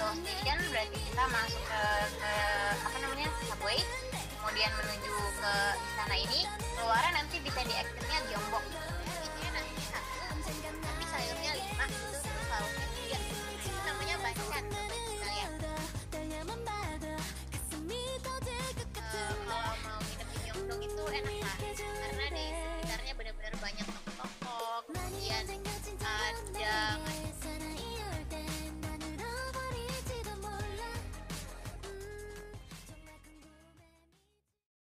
station berarti kita masuk ke apa namanya subway, kemudian menuju ke istana ini. Keluarnya nanti bisa di exitnya Gyeongbok. Ini nanti satu, tapi sayurnya 5 itu terus lauknya 3. Itu namanya banchan kalian. Kalau mau nginep di Gyeongdong itu enak lah, karena di sekitarnya benar-benar banyak toko-toko, kemudian ada